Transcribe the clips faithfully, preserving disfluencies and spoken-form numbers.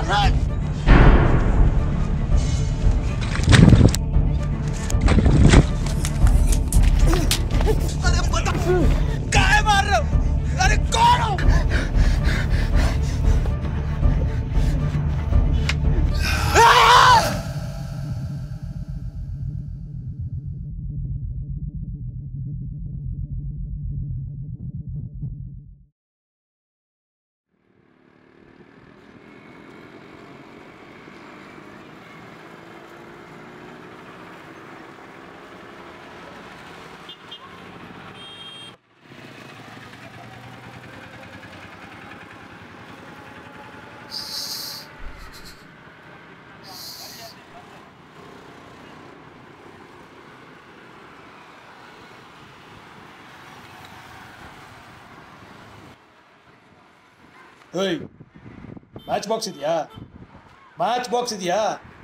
run! अरे पता काहे मार रहे हो? अरे कौन हो? ಓಯ್ ಮ್ಯಾಚ್ ಬಾಕ್ಸ್ ಇದೆಯಾ ಮ್ಯಾಚ್ ಬಾಕ್ಸ್ ಇದೆಯಾ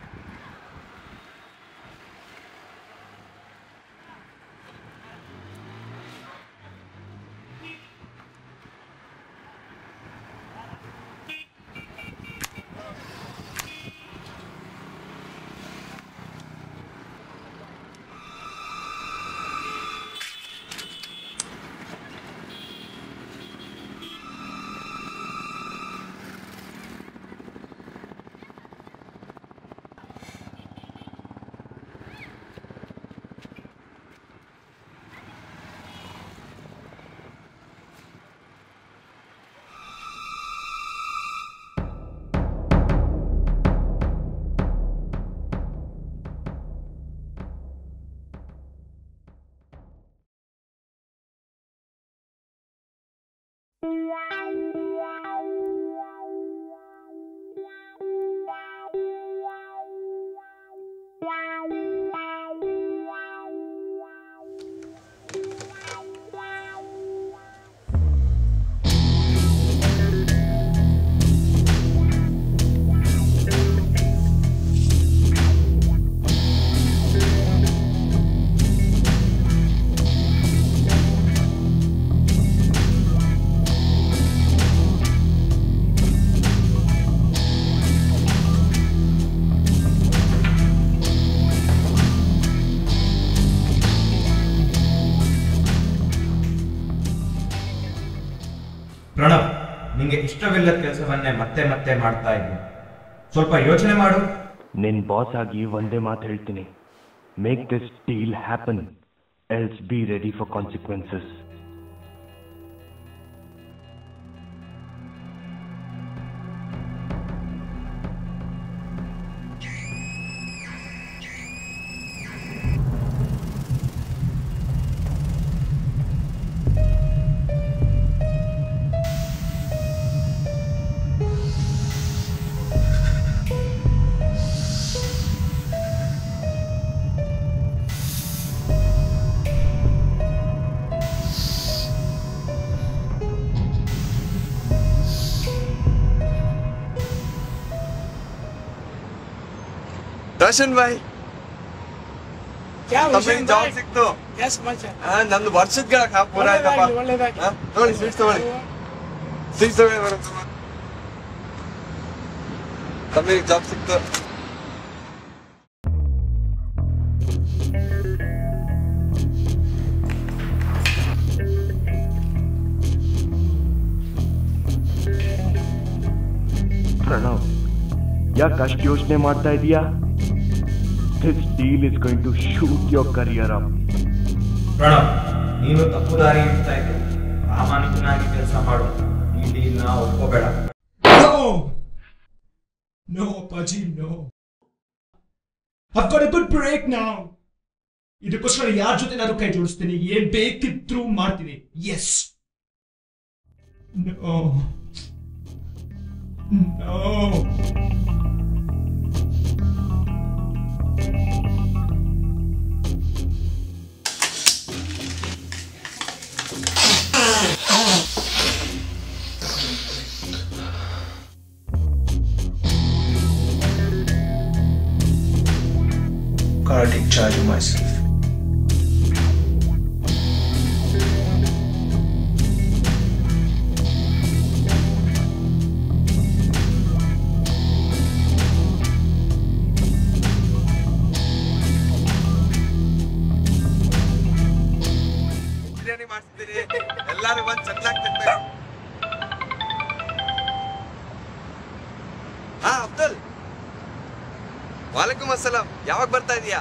ಪ್ರಣವ್, ನಿಂಗೆ ಇಷ್ಟವಿಲ್ಲದ ಕೆಲಸವನ್ನೇ ಮತ್ತೆ ಮತ್ತೆ ಮಾಡ್ತಾ ಇದ್ದೀನಿ. ಸ್ವಲ್ಪ ಯೋಚನೆ ಮಾಡು. ನಿನ್ ಬಾಸ್ ಆಗಿ ಒಂದೇ ಮಾತು ಹೇಳ್ತೀನಿ, make this deal happen, else be ready for consequences. Darshan भाई क्या तमें जॉब ಸಿಕ್ತು क्या समाचार ಆ ನಂದು ವರ್ಷದ ಗಳಕ ಪೂರ ಆಯ್ತಪ್ಪ ಒಳ್ಳೆದಾಗಿ ನೋಡಿ ಸ್ವೀಟ್ಸ್ ತಗೊಳ್ಳಿ ಸ್ವೀಟ್ಸ್ ತಗೊಳ್ಳಿ ಬರುತ್ತೆ ತಮಗೆ ಜಾಬ್ ಸಿಕ್ತು ಪ್ರಣವ್, ಯಾಕೆ ಅಷ್ಟು ಯೋಚನೆ ಮಾಡ್ತಾ ಇದೀಯಾ? This deal is going to shoot your career up. Pranav, ನೀನು ತಪ್ಪು ದಾರಿ ಇಡ್ತಾ ಇದ್ದೆ. ಪ್ರಾಮಾಣಿಕನಾಗಿ ಕೆಲಸ ಮಾಡು. ಈ ಡೀಲ್ ನ ಒಪ್ಕೋಬೇಡ. No! No, Paji, no. I've got a good break now. ಇದಕ್ಕೋಸ್ಕರ ಯಾರ ಜೊತೆ ನಾನು ಕೈ ಜೋಡಿಸ್ತೀನಿ, ಏನ್ ಬೇಕಿದ್ರು ಮಾಡ್ತೀನಿ. Yes. No. No. Gotta take charge of myself. ಅಸ್ಸಲಾಂ, ಯಾವಾಗ ಬರ್ತಾ ಇದೀಯಾ?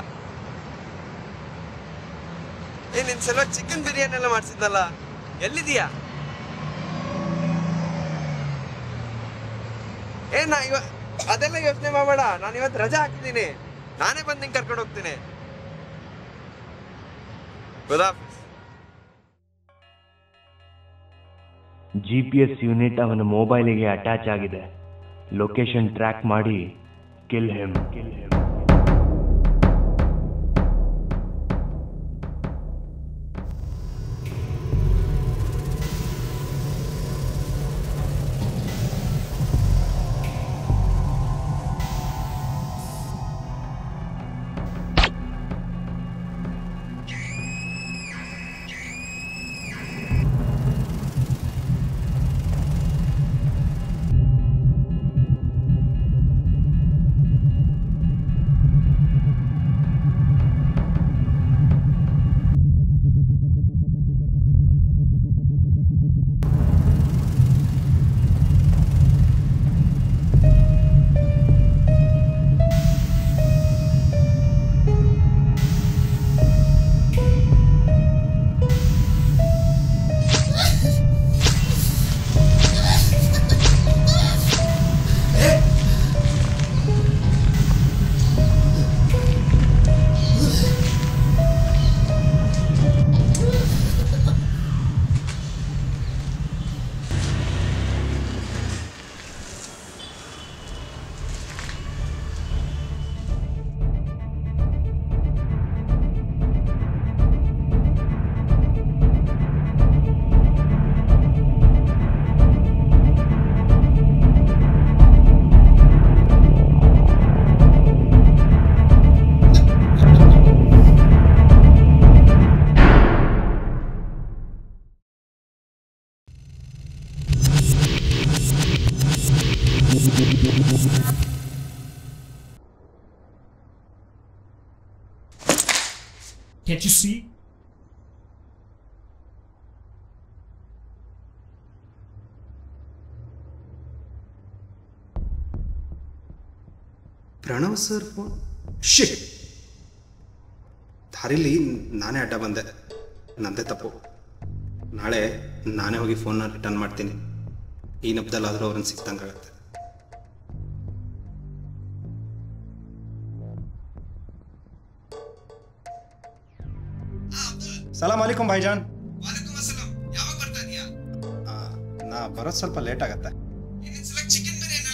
ಏ ನಿನ್ ಸಲುವಾಗಿ ಚಿಕನ್ ಬಿರಿಯಾನಿ ಎಲ್ಲ ಮಾಡ್ಸಿದ್ನಲ್ಲ, ಎಲ್ಲಿದೀಯಾ? ಏ ನಾ ಇವ ಅದೆಲ್ಲ ಯೋಚನೆ ಮಾಡಬೇಡ, ನಾನು ಇವತ್ತು ರಜಾ ಹಾಕಿದ್ದೀನಿ, ನಾನೇ ಬಂದು ನಿಂಗೆ ಕರ್ಕೊಂಡು ಹೋಗ್ತೀನಿ. ಜಿ ಪಿ ಎಸ್ ಯೂನಿಟ್ ಅವನ ಮೊಬೈಲಿಗೆ ಅಟ್ಯಾಚ್ ಆಗಿದೆ. ಲೊಕೇಶನ್ ಟ್ರ್ಯಾಕ್ ಮಾಡಿ kill him kill him Can't you see? Pranav sir phone. Shit, ದಾರಿಲಿ ನಾನೇ ಅಡ್ಡ ಬಂದೆ, ನಂದೇ ತಪ್ಪು. ನಾಳೆ ನಾನೇ ಹೋಗಿ ಫೋನ್ನ ರಿಟರ್ನ್ ಮಾಡ್ತೀನಿ. ಈ ನಬ್ದಲ್ಲಾದರೂ ಅವ್ರನ್ನ ಸಿಕ್ತಂಗಾಗತ್ತೆ. ಸಲಾಮ್ ಅಲೈಕುಂ ಭಾಯ್ಜಾನ್. ವಾಲೇಕುಂ ಅಸ್ಸಲಾಂ. ಯಾವಾಗ ಬರ್ತಾ ಇದೀಯಾ? ನಾ ಬರೋದು ಸ್ವಲ್ಪ ಲೇಟ್ ಆಗತ್ತೆ. ಚಿಕನ್ ಬಿರಿಯಾನಿ